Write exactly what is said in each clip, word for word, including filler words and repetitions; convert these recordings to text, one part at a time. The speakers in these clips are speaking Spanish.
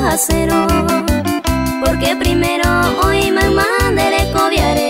acero, porque primero hoy me mandere cobiaré.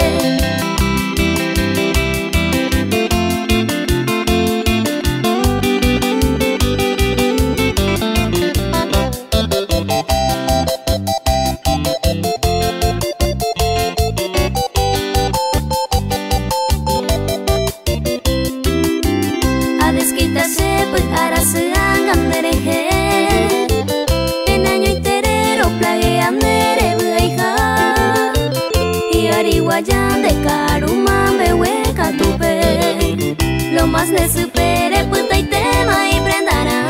Desquítase pues ahora se hagan dereje en año interero plaguean dere bueja y ariguayan de caruman be hueca tupe lo más le supere puta y tema y prendará.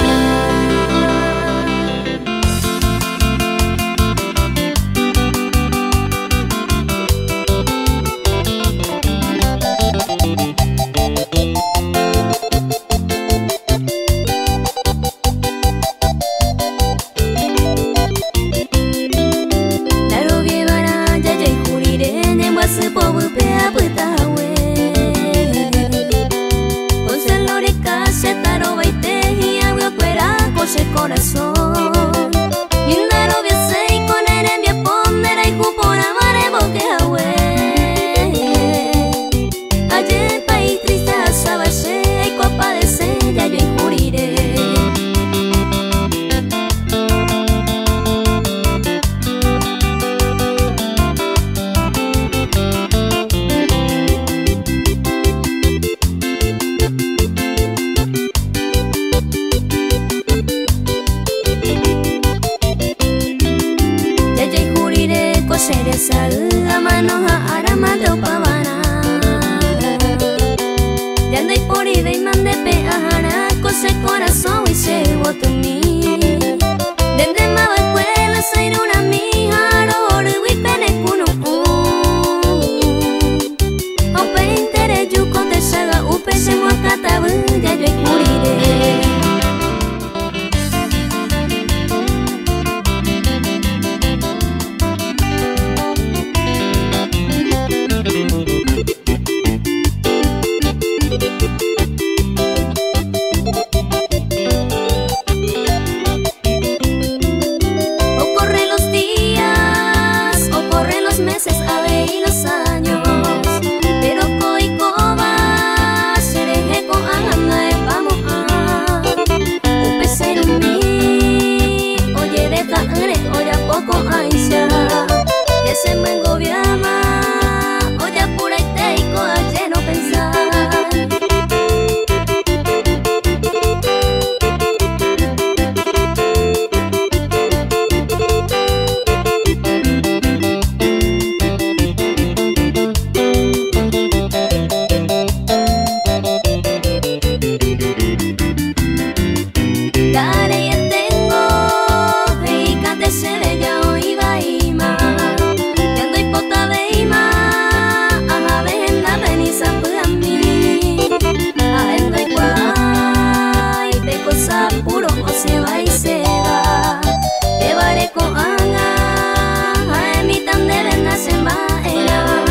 Corazón y una novia se y con él envía pondera y por amar en boque ahue ayer país triste asaba y copa de sella yo injuriré. Seresa la mano a arama de opavana ya andai por ida y mande pe ajara cose corazón y se voto mi desde maba escuela sair una mija oro y pene kuno o pe intere yuko te saga upe se muakata ya yo moriré. Se me engobiama, olla pura y teico, ayer no pensar. Dale ya tengo, y cante se ve ya hoy va y más. Puro o se va y se va te varé con anga a mi tan de vena se va era.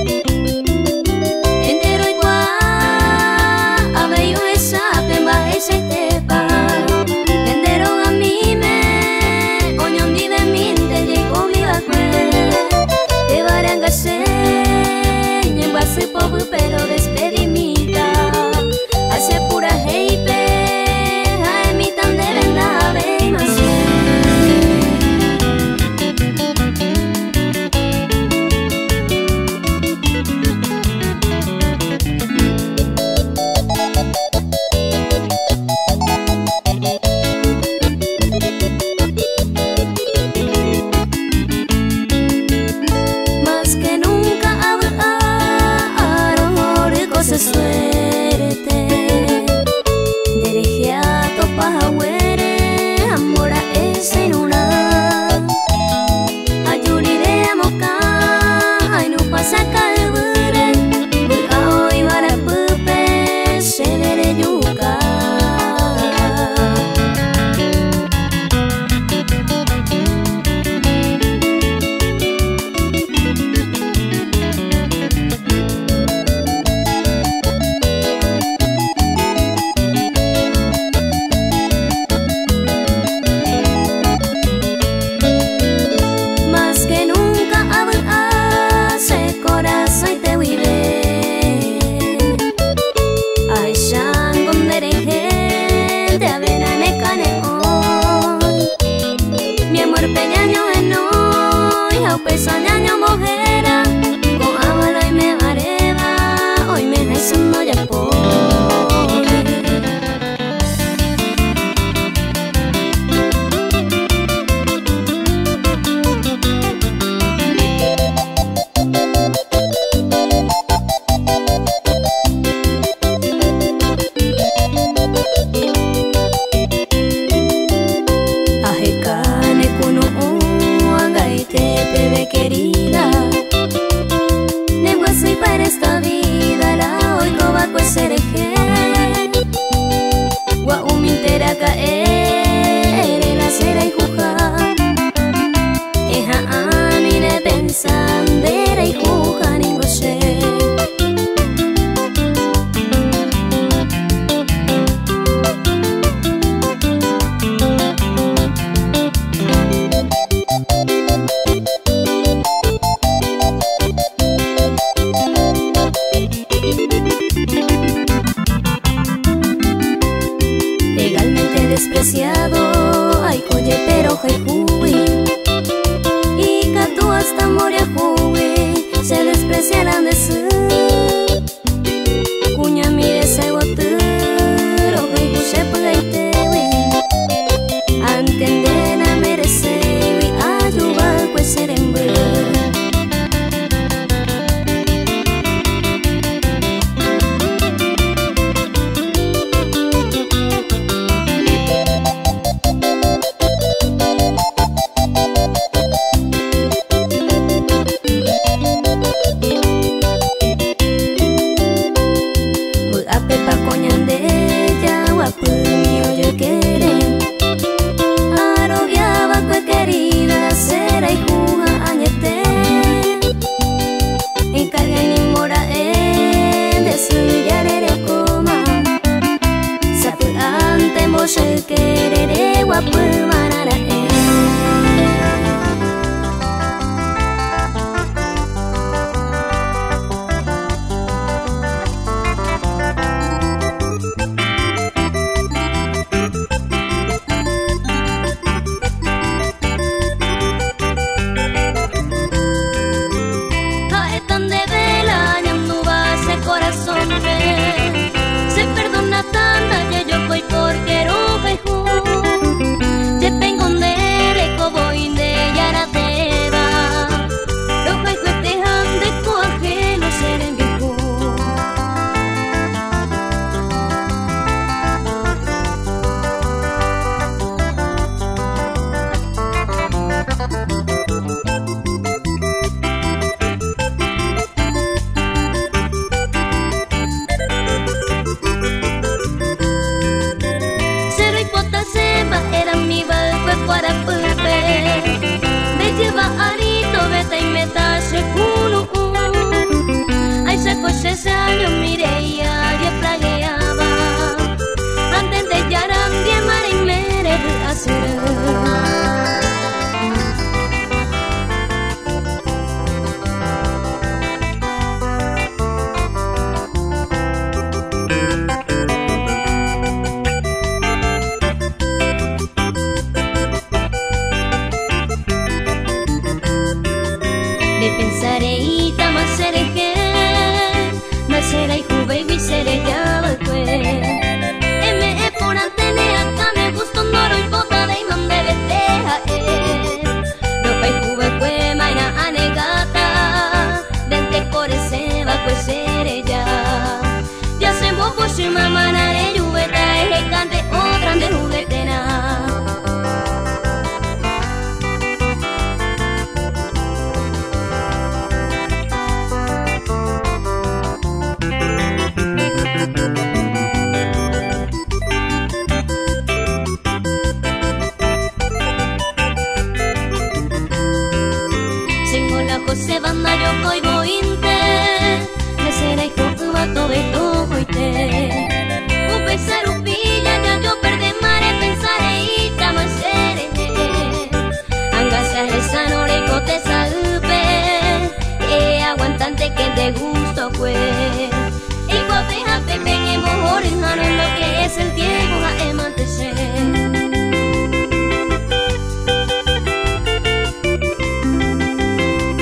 Ese sañaño mojera, con abuelo y me areva, hoy me no ya por. Querida, negocio para esta vida, la oigo va a ser eje. Gua umintera caer, la cera y juja. Eja amine pensandera y juja ni goche. Despreciado, ay coye pero hay juwi y catu hasta moria juwi se despreciarán de su cuña mire se botero hay guche pagaite wi antendena merece wi ayuba pues serembe. Querida, será y juja añete encarga ni mora en de su yarere coma sapu ante moshe querere guapu manara en. Se perdona tanta ya yo voy porque roja y ju te vengo un dere como inde yara te va roja y ju te han de coaje no ser en viejo. Era mi balcue para pulpe me lleva arito vete y me tache kunu ay saco ese año mire y ya plagueaba antes de yaran de mar y mere de hacer. Pensaré y tama seré que no será y juve y seré ya balcue me por antene acá me gusta un oro y bota de imán de beteja no hay juve que maina anegata dente core se va pues seré ya ya se moco si mamá nare lluveta y cante otra de juguetena. Se banda yo coigo inte me será hijo vato de todo y te un pesar un pilla ya yo perdé mare pensaré y tamo seré angasa esa no le cote salpe e aguantante que te gusto fue y guapeja pepe que mejor en lo que es el tiempo a emantecer.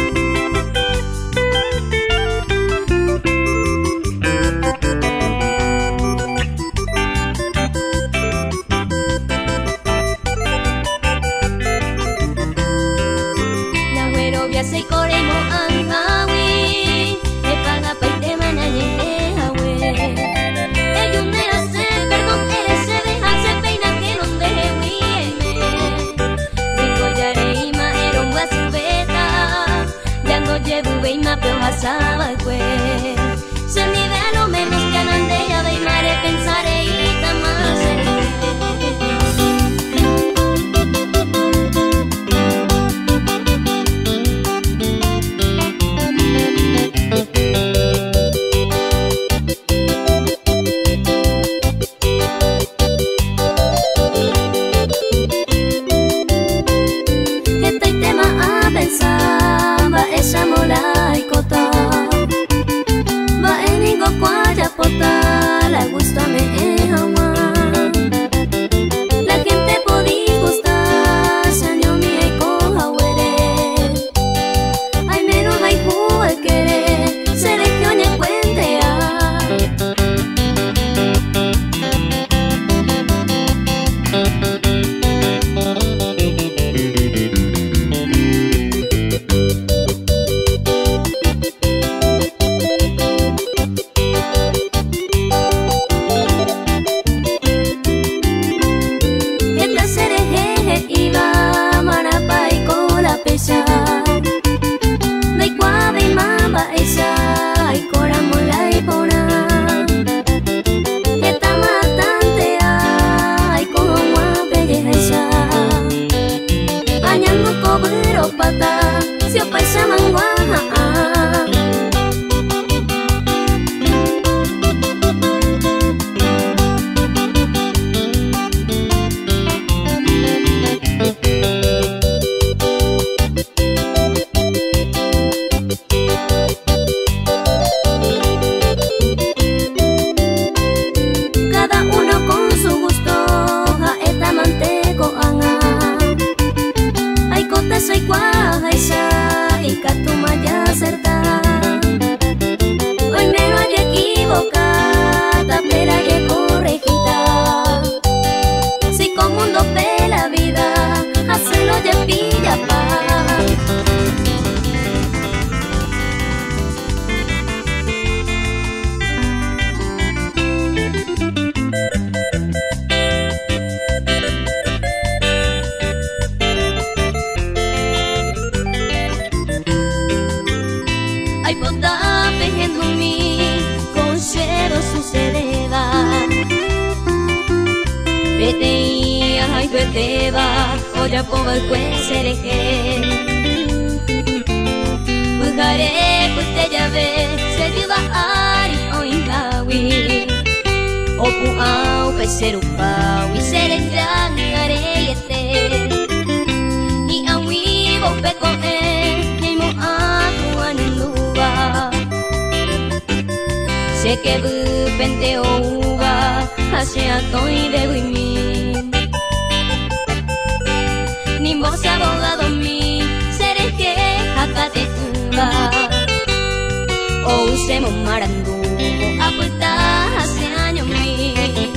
Bete ay bete va oya poba cuencereje Bujare puste llave se viva ari oingawi Opu au peseru pau y serendang areyete Ni awi bo peko e ni mo aku anunuba Se que bu pente ouba Hase atoi de wimi Ni vos abogado mi Sereje hakate uba O usemos marandu Apuesta hace años mi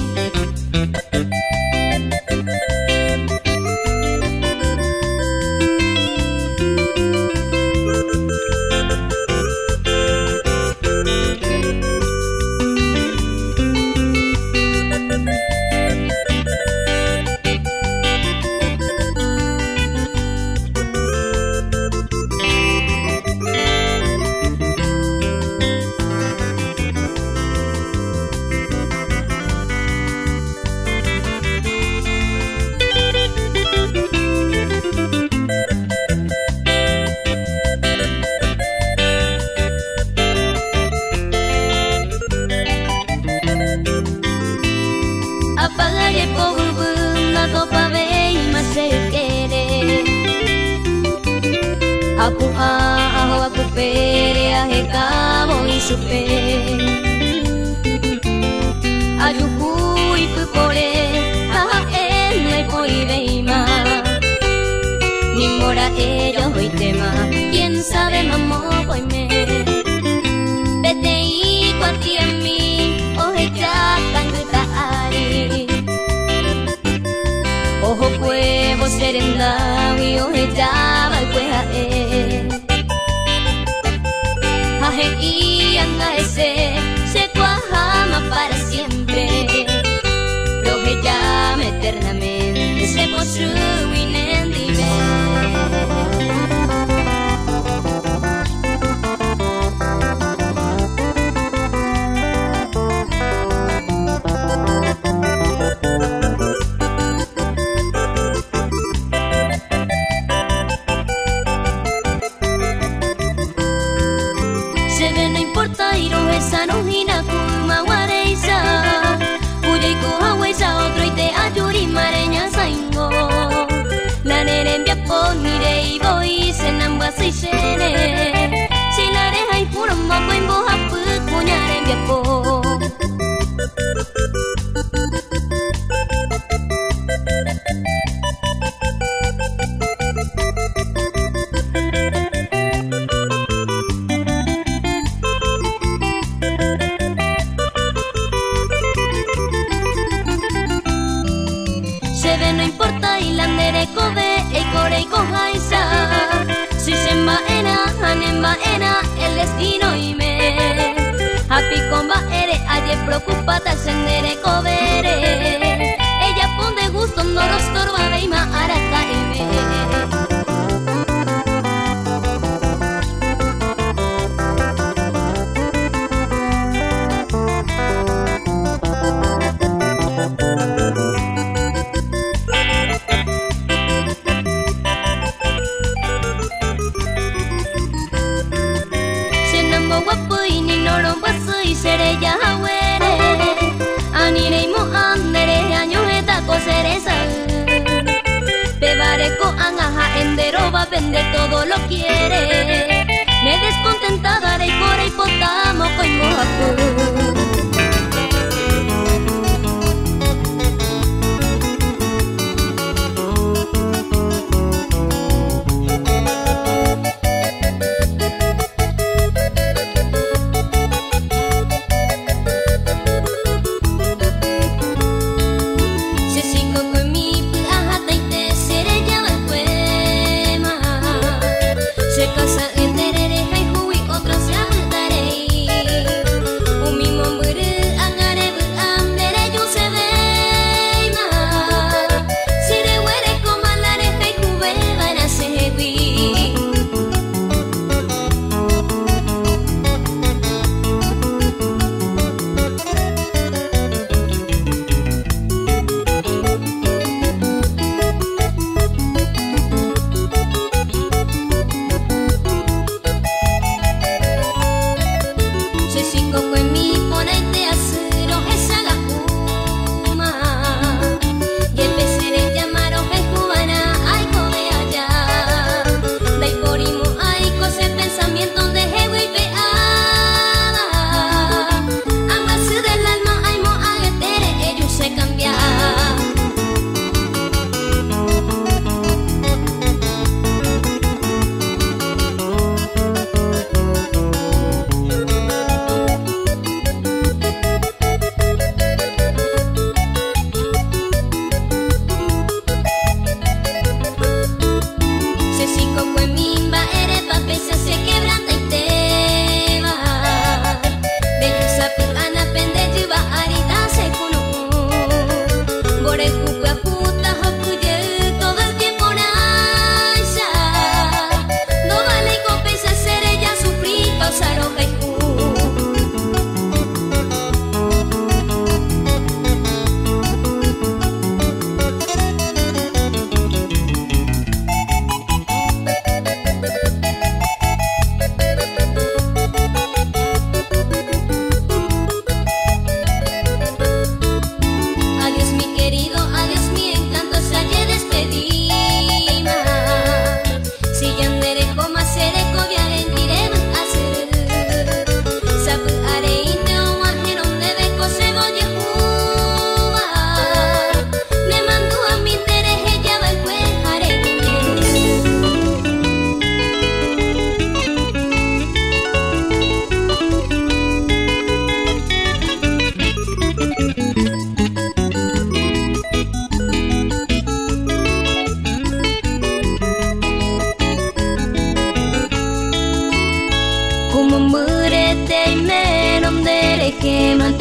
Apagaré por la topa ve y más se quiere Apu aho aku pere ahe cabo y supe Ayuhu y pupore aha en le poi veima Ni mora ellos hoy tema quién sabe mamó hoy me Vete y cuanti en mí oje chacan Ojo huevo serendawi oje jaba kueha e Aje y anda ese se cuajama para siempre Roje llama eternamente se posruin en dime Sanohina kuma wareisa Uyay ko hawaisa otro ite ayuri mareña saingo La nerembia ponire y voy se namba se shene Si la reja y puro mako en boja pu kuñarembia po No importa y la nere kobe e kore y kohaisa Si se maena, hanen maena el destino y me Happy comba ere, aye preocupata se nere kobere Ella pon de gusto no rostor va veima araka eme y seré ya huere Anire y mohandere año eta coseresa Bebare ko angaja endero va vender todo lo quiere Me descontentada de core y potamo con mojaku Se casa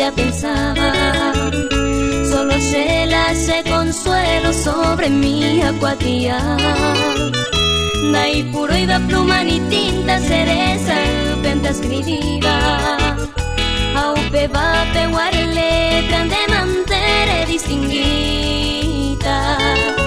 ella pensaba. Solo se la hace consuelo sobre mi acuatía. Dai puro iba pluma ni tinta cereza penta escritiva. Aupe va peguar letra de mantere distinguida.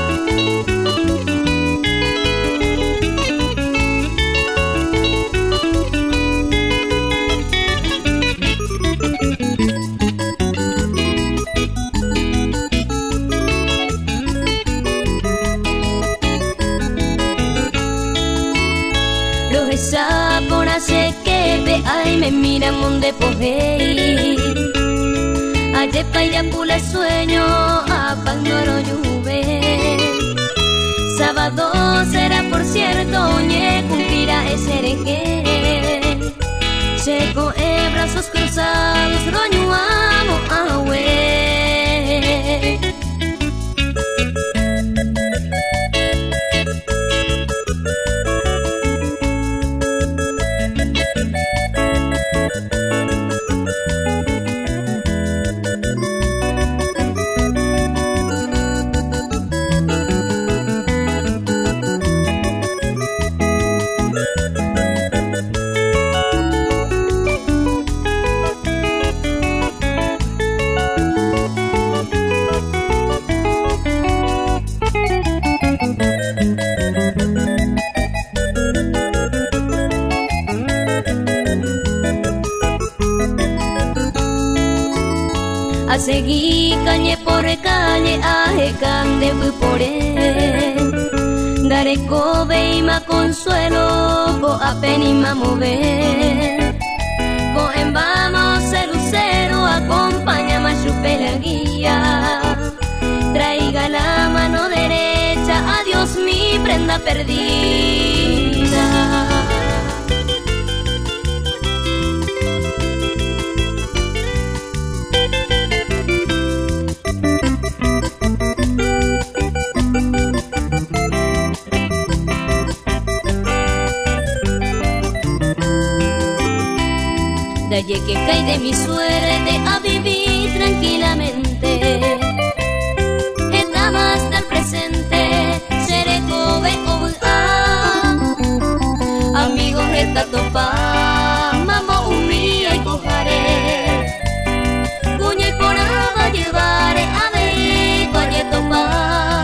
Sapona se que ve ay me miran donde pojei. Ayer paira pula sueño a pandoro lluve. Sábado será por cierto ñe cumplirá ese hereje. Checo en brazos cruzados roño amo ahue. A seguir calle por calle a jecan de pupore. Daré cobe y ma consuelo co apenima mover. Coen vamos el lucero acompaña más chupe la guía. Traiga la mano derecha, adiós mi prenda perdida. Daye que cae de mi suerte a vivir tranquilamente. Estaba hasta el presente, seré joven o amigos resta topa, mamo un día y cojaré. Cuña y poraba llevaré a ver cualle topa.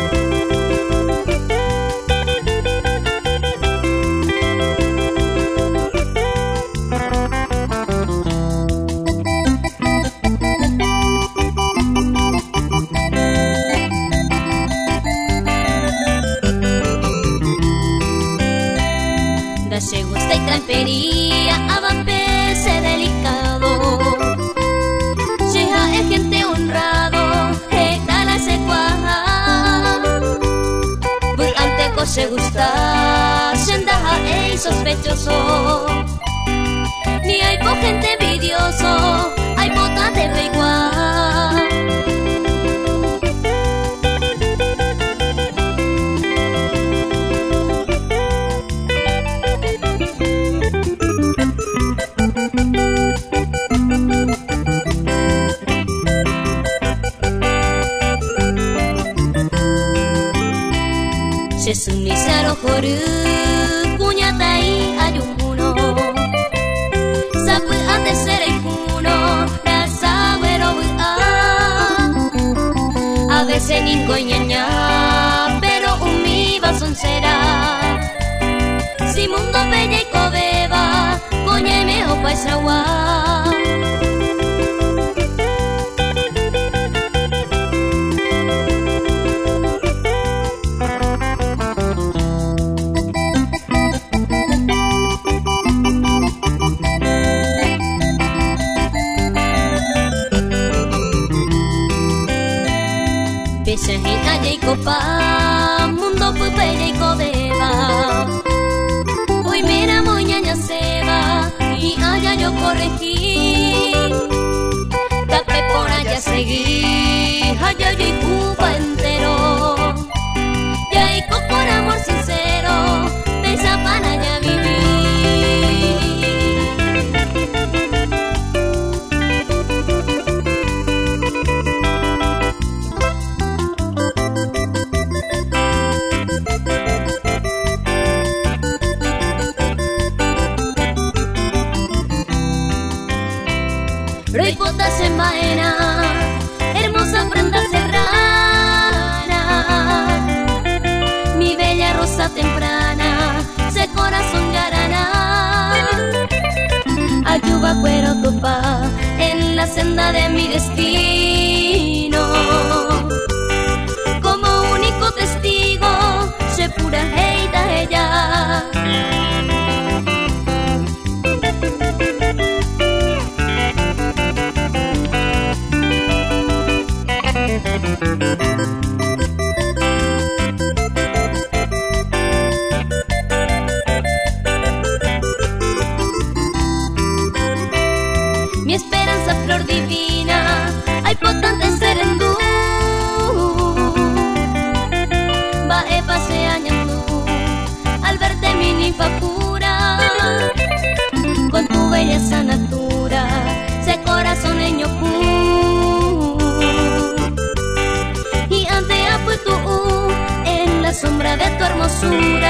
Se gusta y transfería a vampese delicado. Llega el gente honrado, esta la se cuaja. Pues anteco se gusta, sendaja e sospechoso. Ni hay po gente envidioso, hay botas de igual. Se sumisaro joru kuñatai ayuno. Sapu ate serei kuno, rasa wero a. A veces ningo ñaña, pero umi va soncera. Si mundo bella y cobeba, coñeme o paisawa. Pesajita y copa, mundo pupella y cobeba. Hoy mira moñaña se va y allá yo corregí. Tapé por allá seguí, allá yo y Cuba entero. Ya y con amor sincero, de esa pana ya viví. senda de mi destino. Como único testigo, se pura heita ella. Mi esperanza, flor divina, hay potente serendú. Va e paseañando al verte mi ninfa pura, con tu belleza natura, se corazoneño pu. Y ante apuesto en la sombra de tu hermosura.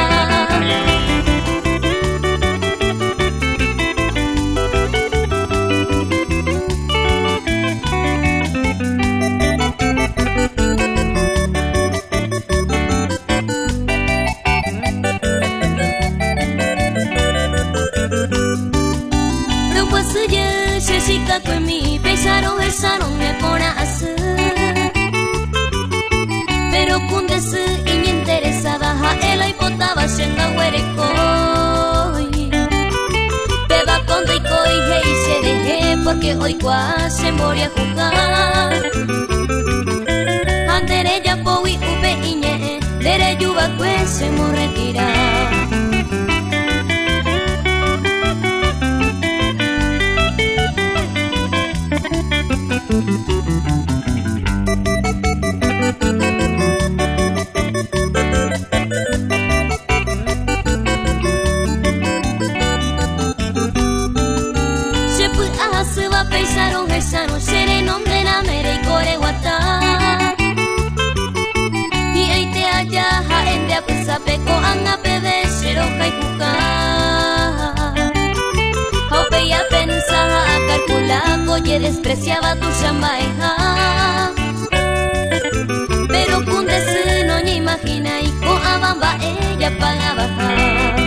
Con mi pesaron el salón me pone así, pero con desi y interesada a él y botaba siendo huerecoy. Te va con rico y se dejé porque hoy cuas se moría a jugar. Andere ya po y upe iñe, dere yuba pues se mo retira. Pensaron esa noche en nombre la mere y coreguata. Y ahí te halla en de apesa peco anga pede xeroja y juca. Ope ya pensaba a calcular oye despreciaba tu chambaeja. Pero cunde se no ni imagina y con abamba ella paga bajar.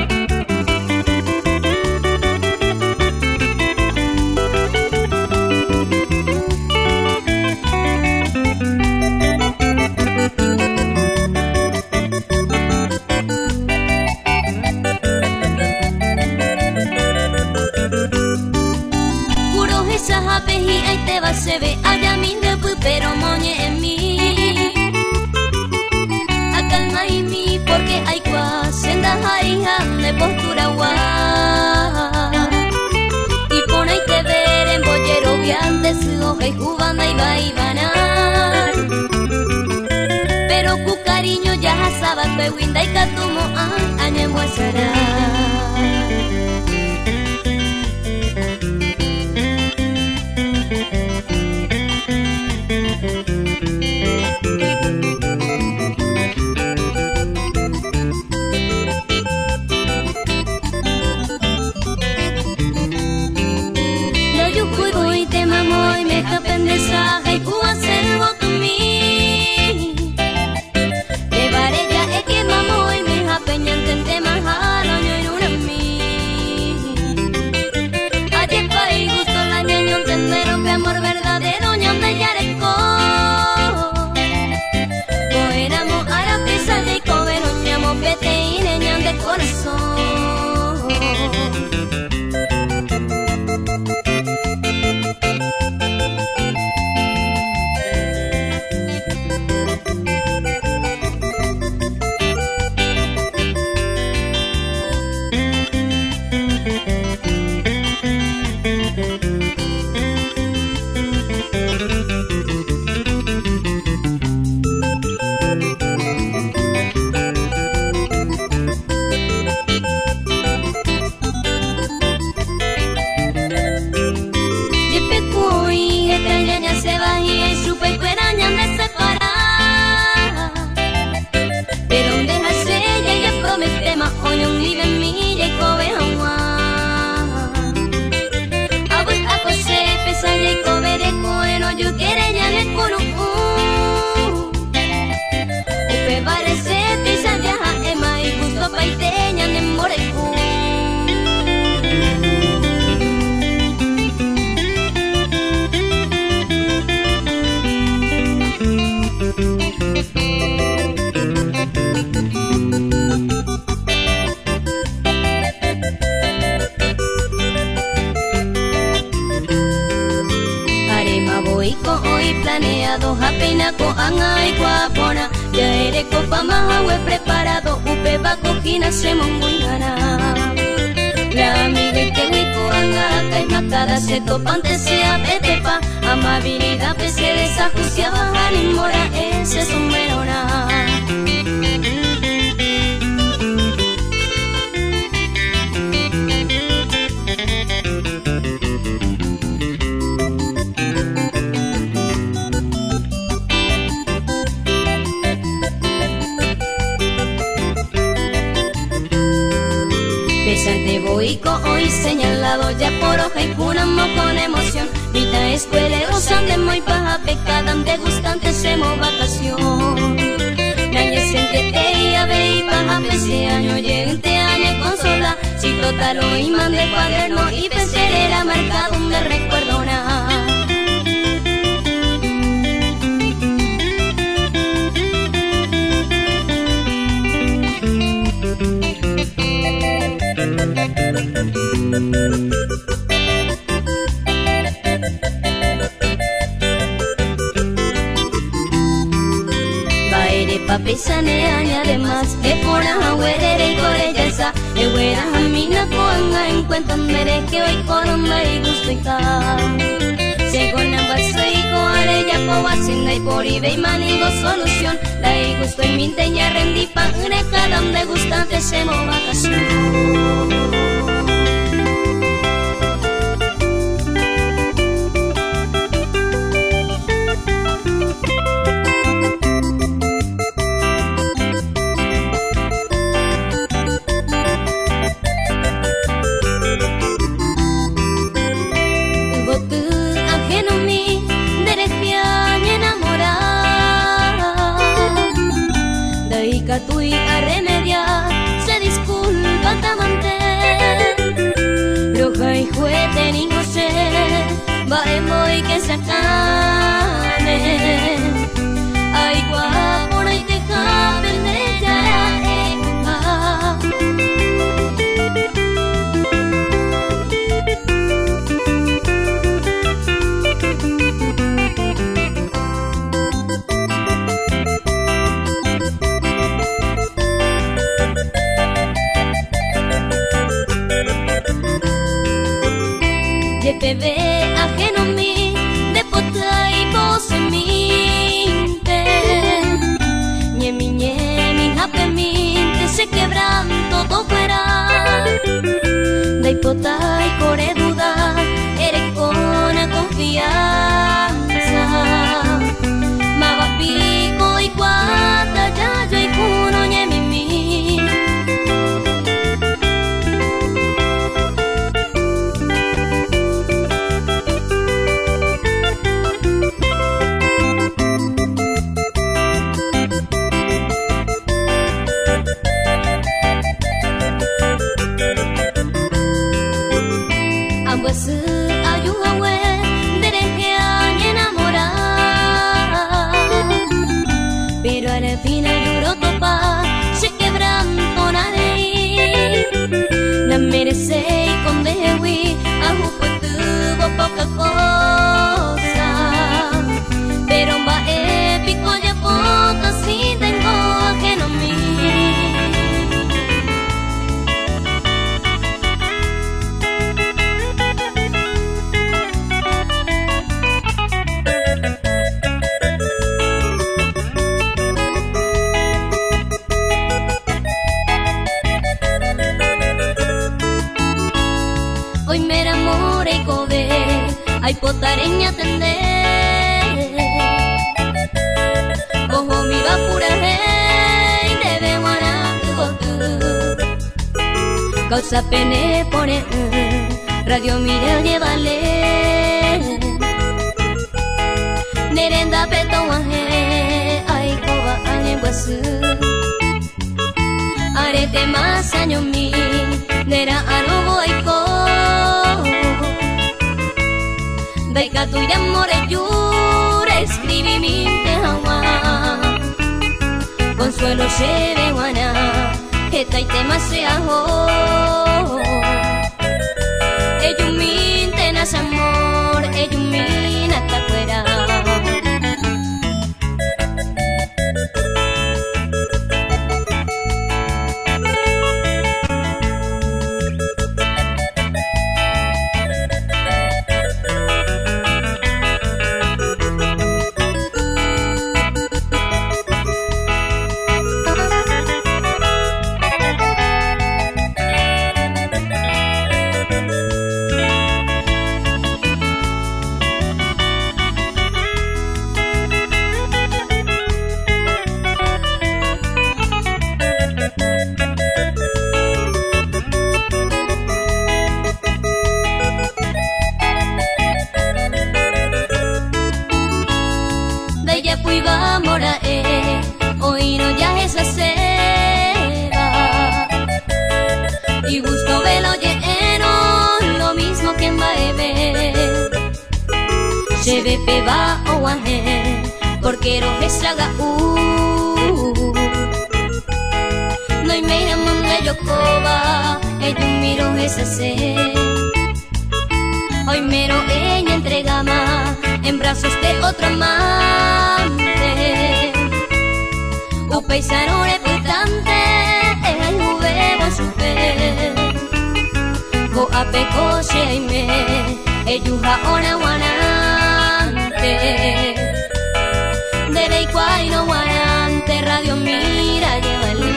Y ahí te va se ve allá mi nebu pero moñe en mí. A calma y mi porque hay cuas senda hija de postura gua. Y pone y te ver en bollero viante su hoja y jubanda y va y banar. Pero cu cariño ya sabas que winda y catumo a añemo será. anga y guapona. Ya eres copa más hue preparado, upe va cojina se muy gana. La amiga y te huico anga, cae macada se topante sea betepa. Amabilidad pese desajucia bajar y mora ese sombrerona. Pesante boico hoy señalado ya por hoja y punamo con emoción. Vita escueleros ande muy paja pecada ande gustante semo vacación. Nañe sentete y ave y paja pese año llegue año consola. Si totalo y mande cuaderno y pecerera marcado me recuerdona. Papisane aña además que por la huerere y corelleza de huera a mi na coanga en cuenta mere que hoy corona y gusto y ca según la base y coare ya po hacienda y por ibe y manigo solución la y gusto y minte ya rendí pa une cada de gustante se mo vacación. Tui a remediar, se disculpa tamante. Roja y juguete ni José, va en voy que se acane. Ay guapo, no hay te caben de ya la época. Te ve ajeno a mí, de pota y voz en minte. Ñemi, ñemi, jape minte, se quebran todo fuera. De pota y core duda, eres con la confianza. Maba pico y cuata, ya yo y cuno, ñemi, mi. Pero al final lloró topa, se quebrantó nadie. La merece y con dewi, ajú pues tuvo poca cosa. Pero va épico ya poca si tengo ajeno a mí. Hoy me enamoré y cove, ay potareña atender. Ojo mi va pura hey, debe guanaco tú. Causa pene pone, radio mire llévale. Nerenda peto guaje, ay coba añe guasu. Arete más año mi, nera aro voy co. Daika tu y amore yure, escribí mi tejawa. Consuelo lleve guana, eta y tema se ajo. Eyumin tenas amor, eyumin hasta fuera. beba o guaje, porque roje slaga u. No hay mera mamá yo coba, ella miro esa se. Hoy mero ella entregama en brazos de otro amante. O paisano reputante, ella bebo su fe. Go a peco se me, ella ona guanante. De ley cual no guanante, radio mira, llévale.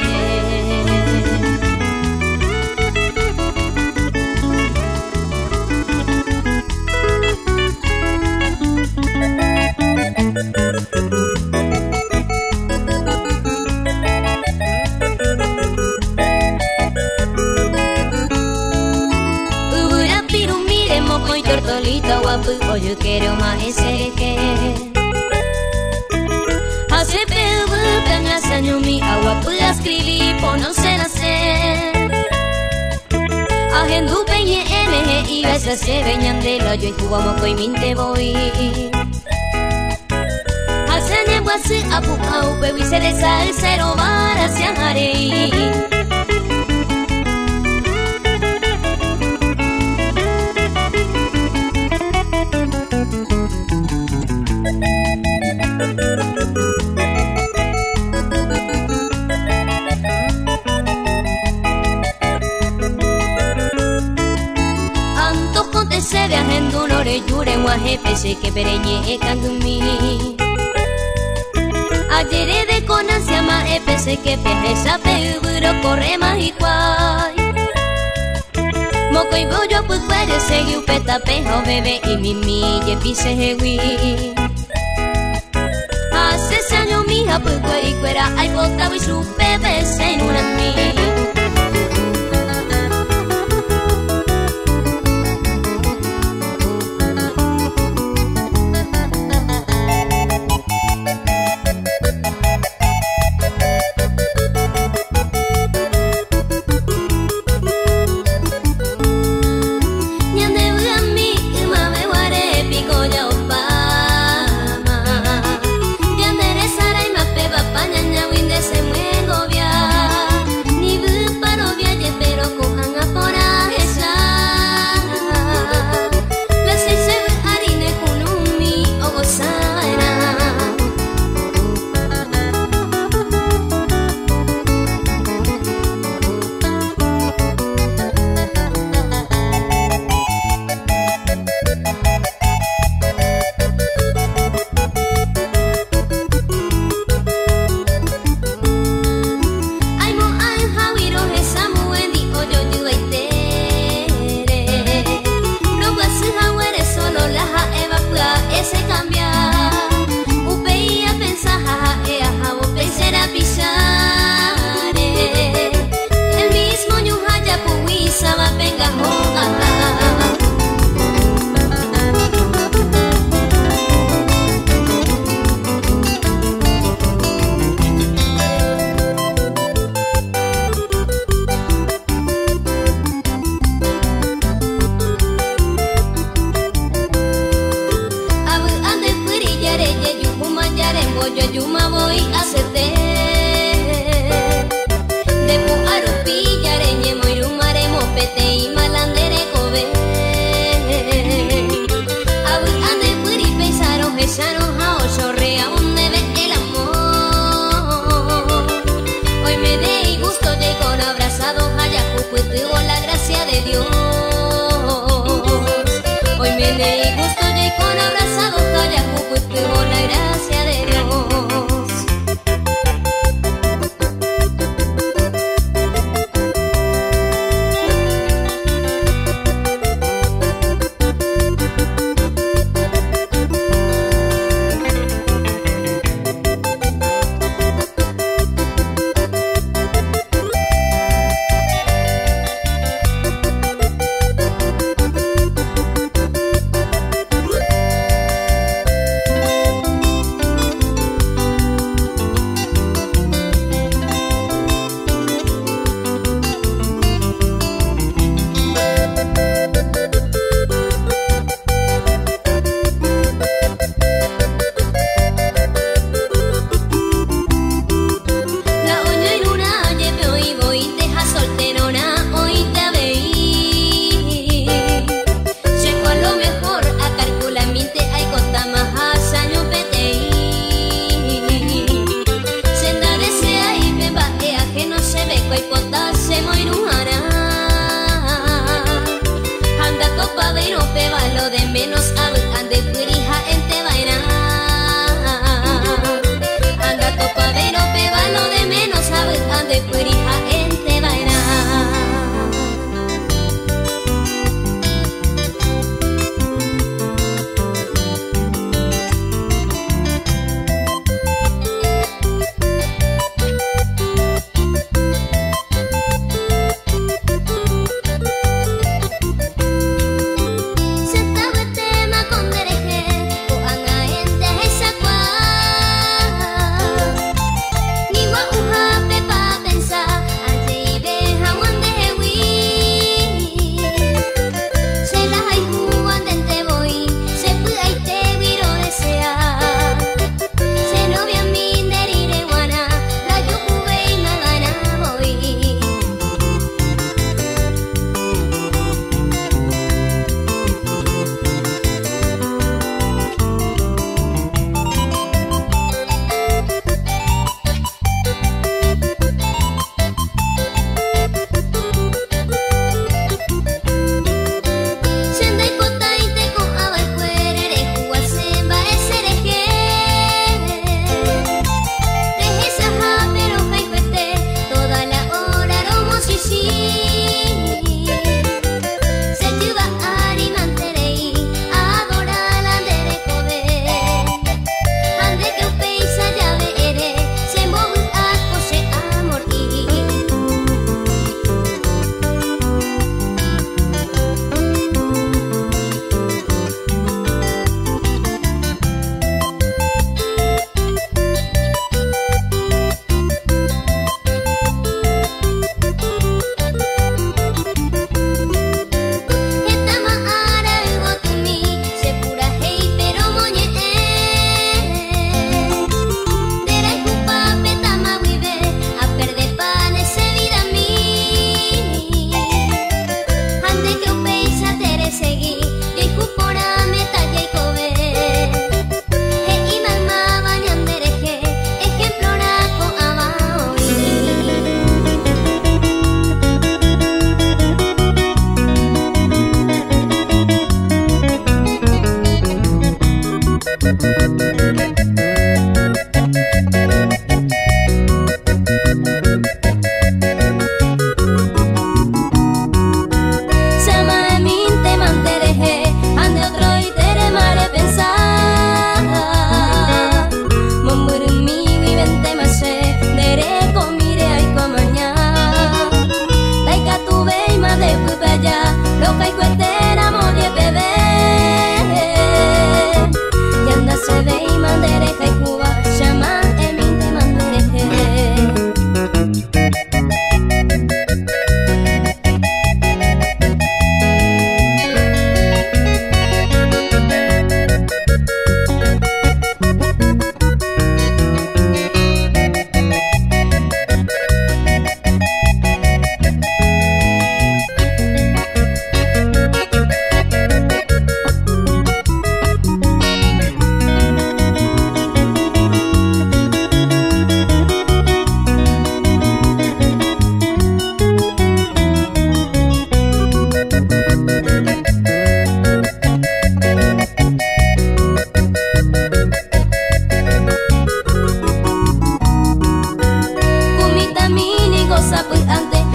Tortolita guapu, yo quiero más ese que hace pebo, tanga sanyumi, aguapu escribí, por no sé nacer. Agendu peñe ene, y besa se veñan de la yo y jugamos coi minte voy. Hace neguasi, apu au, pebi se desal, cero varas, se haré. Se viajen dolores yure guaje pese que pereñe candumi. Ayer de conancia ma pese que peje sape buro corre más y cuay. Moco y bollo pues puede seguir peta pejo bebé y mimi ye pise hewi. Hace ese año mija pues y cuera hay botado y su bebé se en una mí. Yo yuma voy a hacerte de puarupi yareñe moirumare mopete y malandere kobe. Abu ande puri pesaro pesaro hao chorrea donde ve el amor. Hoy me de gusto de con abrazado hayaku pues tuvo la gracia de Dios. Hoy me de gusto de con abrazado hayaku pues tuvo la gracia de Dios.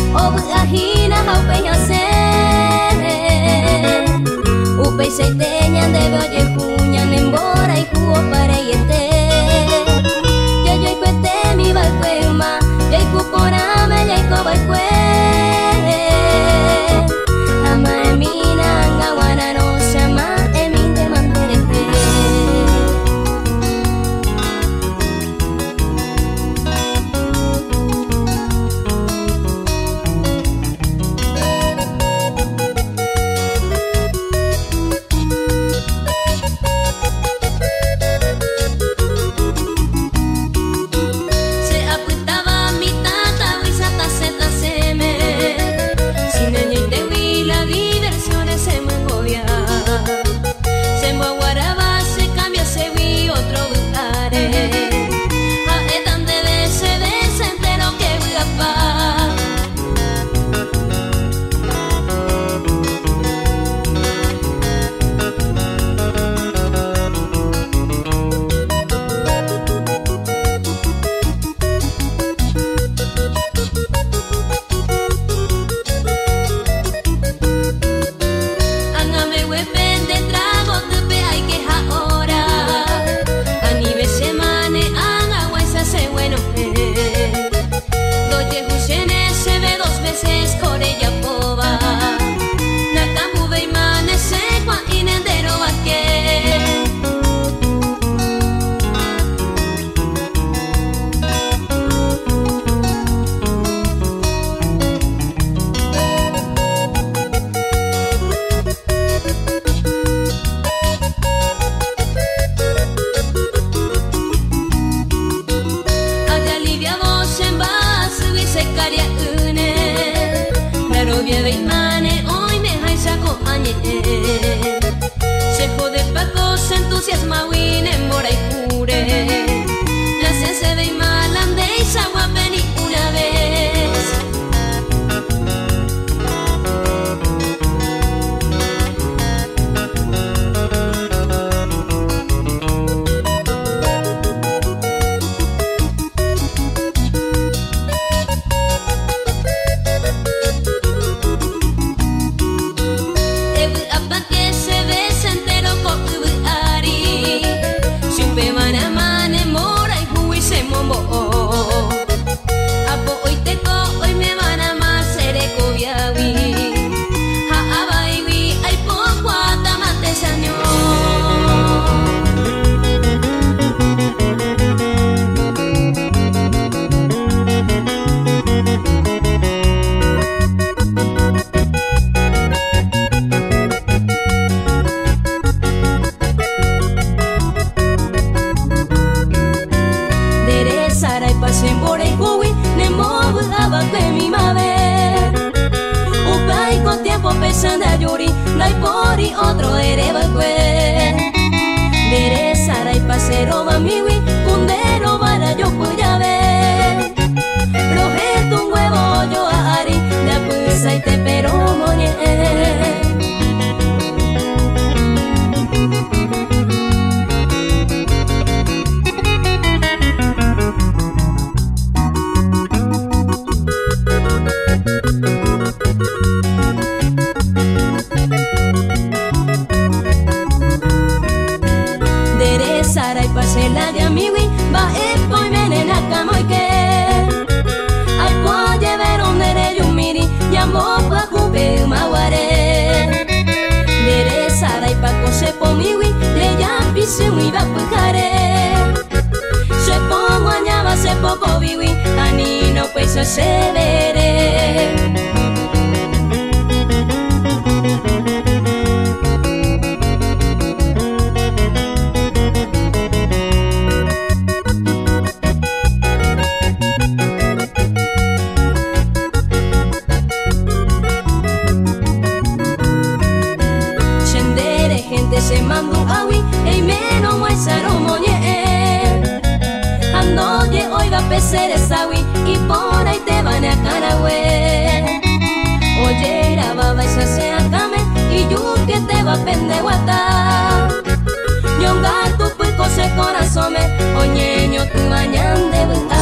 O buahina haupe yase Upe se teñan de oye puñan embora y jugo para yete Ya yo cuete mi balcuema Ya y cuporame ya y cobalcue Ama emina angawana no llama emin de mantereje Se mando awi, ei menos mai saromoñe. Ando ye oiga pecer sawi y por ahí te van a carahue. Oye, la baba y se acame y yo que te va a pendeguata. Yonga tu puico se corazón me, oñeño tu mañan de